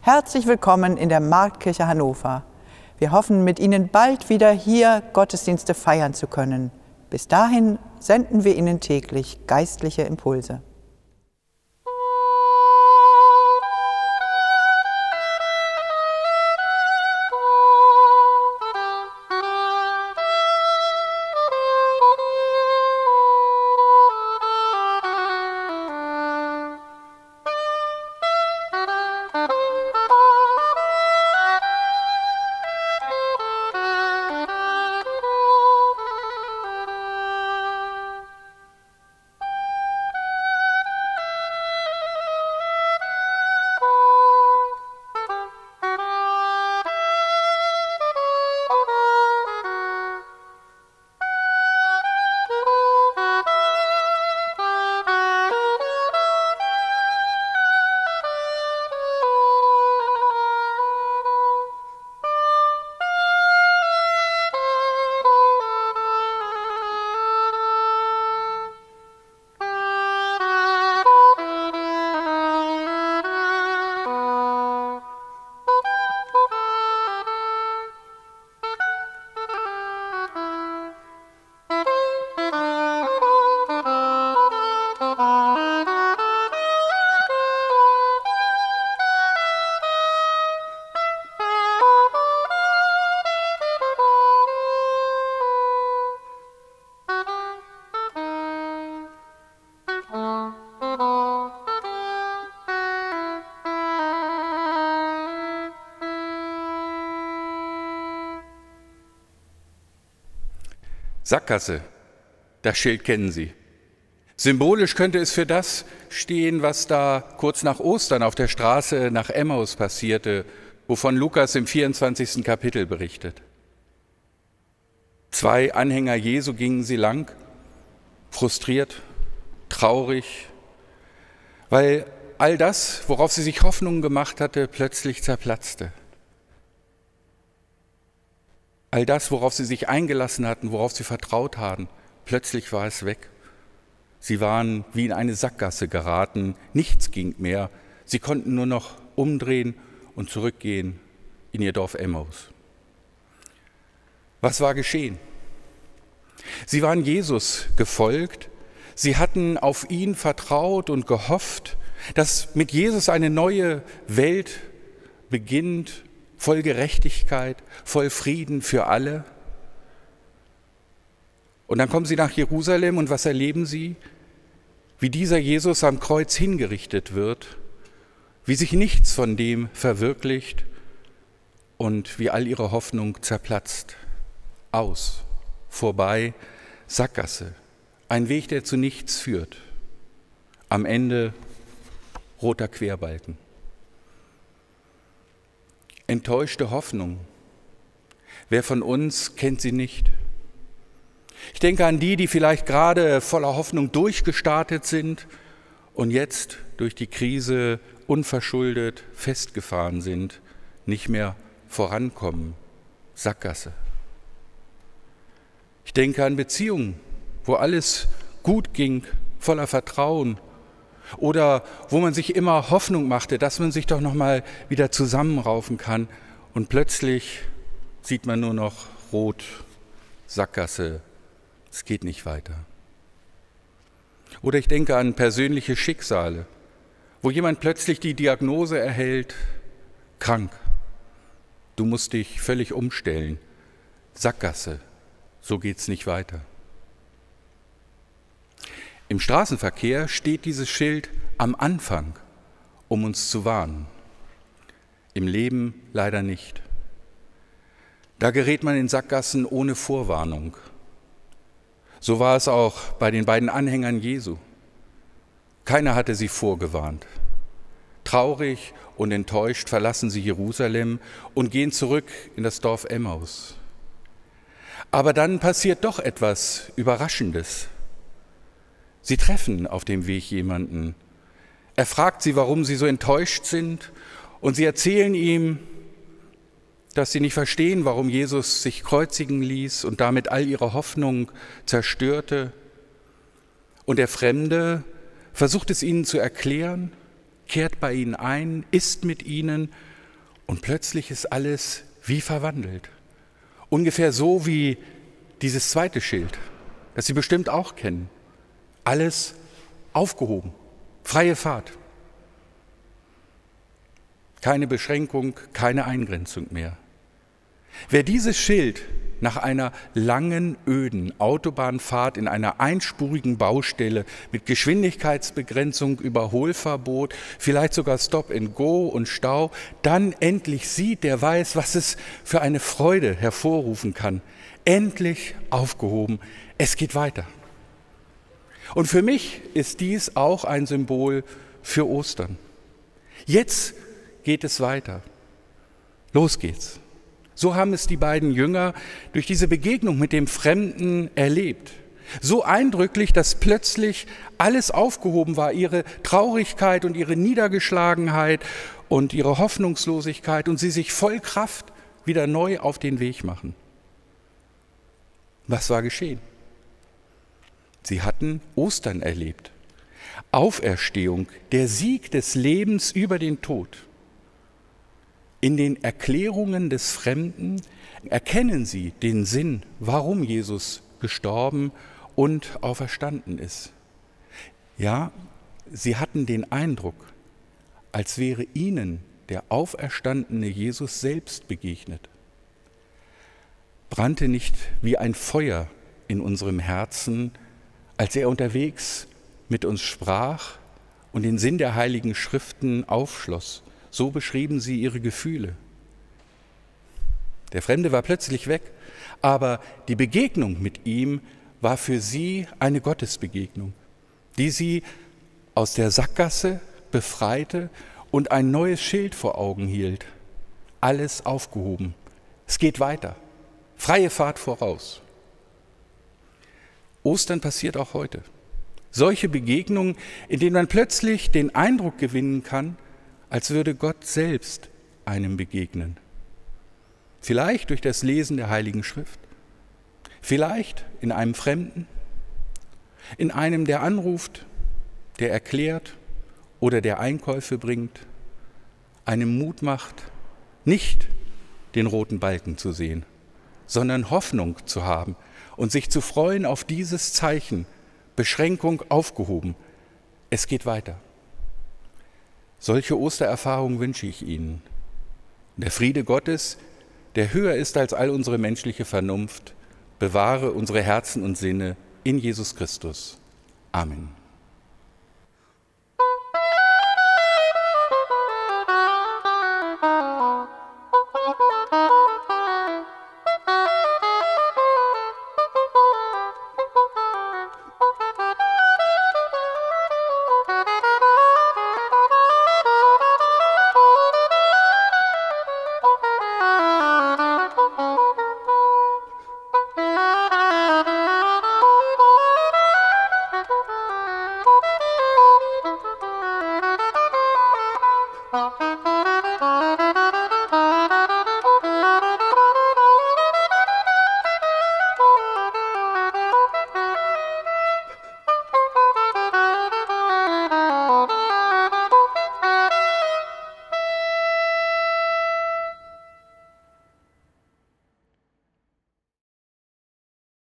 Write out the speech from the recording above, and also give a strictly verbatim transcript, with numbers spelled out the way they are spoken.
Herzlich willkommen in der Marktkirche Hannover. Wir hoffen, mit Ihnen bald wieder hier Gottesdienste feiern zu können. Bis dahin senden wir Ihnen täglich geistliche Impulse. Sackgasse, das Schild kennen Sie. Symbolisch könnte es für das stehen, was da kurz nach Ostern auf der Straße nach Emmaus passierte, wovon Lukas im vierundzwanzigsten Kapitel berichtet. Zwei Anhänger Jesu gingen sie lang, frustriert, traurig, weil all das, worauf sie sich Hoffnungen gemacht hatte, plötzlich zerplatzte. All das, worauf sie sich eingelassen hatten, worauf sie vertraut hatten, plötzlich war es weg. Sie waren wie in eine Sackgasse geraten, nichts ging mehr. Sie konnten nur noch umdrehen und zurückgehen in ihr Dorf Emmaus. Was war geschehen? Sie waren Jesus gefolgt, sie hatten auf ihn vertraut und gehofft, dass mit Jesus eine neue Welt beginnt, voll Gerechtigkeit, voll Frieden für alle. Und dann kommen sie nach Jerusalem und was erleben sie? Wie dieser Jesus am Kreuz hingerichtet wird, wie sich nichts von dem verwirklicht und wie all ihre Hoffnung zerplatzt. Aus, vorbei, Sackgasse, ein Weg, der zu nichts führt. Am Ende roter Querbalken. Enttäuschte Hoffnung. Wer von uns kennt sie nicht? Ich denke an die, die vielleicht gerade voller Hoffnung durchgestartet sind und jetzt durch die Krise unverschuldet festgefahren sind, nicht mehr vorankommen. Sackgasse. Ich denke an Beziehungen, wo alles gut ging, voller Vertrauen, oder wo man sich immer Hoffnung machte, dass man sich doch noch mal wieder zusammenraufen kann und plötzlich sieht man nur noch rot, Sackgasse, es geht nicht weiter. Oder ich denke an persönliche Schicksale, wo jemand plötzlich die Diagnose erhält, krank, du musst dich völlig umstellen, Sackgasse, so geht's nicht weiter. Im Straßenverkehr steht dieses Schild am Anfang, um uns zu warnen. Im Leben leider nicht. Da gerät man in Sackgassen ohne Vorwarnung. So war es auch bei den beiden Anhängern Jesu. Keiner hatte sie vorgewarnt. Traurig und enttäuscht verlassen sie Jerusalem und gehen zurück in das Dorf Emmaus. Aber dann passiert doch etwas Überraschendes. Sie treffen auf dem Weg jemanden. Er fragt sie, warum sie so enttäuscht sind, und sie erzählen ihm, dass sie nicht verstehen, warum Jesus sich kreuzigen ließ und damit all ihre Hoffnung zerstörte. Und der Fremde versucht es ihnen zu erklären, kehrt bei ihnen ein, isst mit ihnen Und plötzlich ist alles wie verwandelt. Ungefähr so wie dieses zweite Schild, das Sie bestimmt auch kennen. Alles aufgehoben, freie Fahrt. Keine Beschränkung, keine Eingrenzung mehr. Wer dieses Schild nach einer langen, öden Autobahnfahrt in einer einspurigen Baustelle mit Geschwindigkeitsbegrenzung, Überholverbot, vielleicht sogar Stop and Go und Stau, dann endlich sieht, der weiß, was es für eine Freude hervorrufen kann. Endlich aufgehoben, es geht weiter. Und für mich ist dies auch ein Symbol für Ostern. Jetzt geht es weiter. Los geht's. So haben es die beiden Jünger durch diese Begegnung mit dem Fremden erlebt. So eindrücklich, dass plötzlich alles aufgehoben war, ihre Traurigkeit und ihre Niedergeschlagenheit und ihre Hoffnungslosigkeit, und sie sich voll Kraft wieder neu auf den Weg machen. Was war geschehen? Sie hatten Ostern erlebt. Auferstehung, der Sieg des Lebens über den Tod. In den Erklärungen des Fremden erkennen sie den Sinn, warum Jesus gestorben und auferstanden ist. Ja, sie hatten den Eindruck, als wäre ihnen der auferstandene Jesus selbst begegnet. Brannte nicht wie ein Feuer in unserem Herzen, als er unterwegs mit uns sprach und den Sinn der Heiligen Schriften aufschloss? So beschrieben sie ihre Gefühle. Der Fremde war plötzlich weg, aber die Begegnung mit ihm war für sie eine Gottesbegegnung, die sie aus der Sackgasse befreite und ein neues Schild vor Augen hielt. Alles aufgehoben. Es geht weiter. Freie Fahrt voraus. Ostern passiert auch heute. Solche Begegnungen, in denen man plötzlich den Eindruck gewinnen kann, als würde Gott selbst einem begegnen. Vielleicht durch das Lesen der Heiligen Schrift, vielleicht in einem Fremden, in einem, der anruft, der erklärt oder der Einkäufe bringt, einem Mut macht, nicht den roten Balken zu sehen, sondern Hoffnung zu haben und sich zu freuen auf dieses Zeichen, Beschränkung aufgehoben. Es geht weiter. Solche Ostererfahrungen wünsche ich Ihnen. Der Friede Gottes, der höher ist als all unsere menschliche Vernunft, bewahre unsere Herzen und Sinne in Jesus Christus. Amen.